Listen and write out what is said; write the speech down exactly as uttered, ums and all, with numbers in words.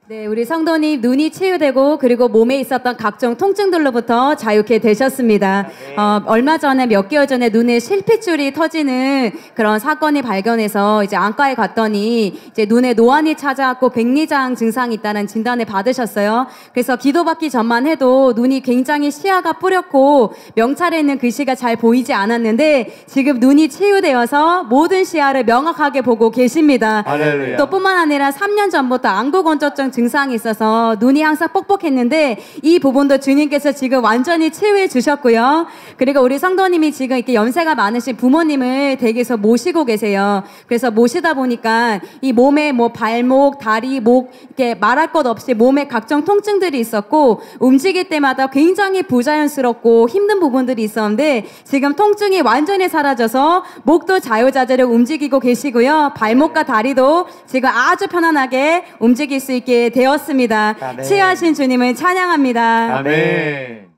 네, 우리 성도님 눈이 치유되고 그리고 몸에 있었던 각종 통증들로부터 자유케 되셨습니다. 어, 얼마 전에 몇 개월 전에 눈에 실핏줄이 터지는 그런 사건이 발견해서 이제 안과에 갔더니 이제 눈에 노안이 찾아왔고 백리장 증상이 있다는 진단을 받으셨어요. 그래서 기도받기 전만 해도 눈이 굉장히 시야가 뿌옇고 명찰에 있는 글씨가 잘 보이지 않았는데 지금 눈이 치유되어서 모든 시야를 명확하게 보고 계십니다. 할렐루야. 또 뿐만 아니라 삼 년 전부터 안구건조증 증상이 있어서 눈이 항상 뻑뻑했는데 이 부분도 주님께서 지금 완전히 치유해 주셨고요. 그리고 우리 성도님이 지금 이렇게 연세가 많으신 부모님을 댁에서 모시고 계세요. 그래서 모시다 보니까 이 몸에 뭐 발목, 다리, 목 이렇게 말할 것 없이 몸에 각종 통증들이 있었고 움직일 때마다 굉장히 부자연스럽고 힘든 부분들이 있었는데 지금 통증이 완전히 사라져서 목도 자유자재로 움직이고 계시고요. 발목과 다리도 지금 아주 편안하게 움직일 수 있게 되었습니다. 아멘. 치유하신 주님을 찬양합니다. 아멘.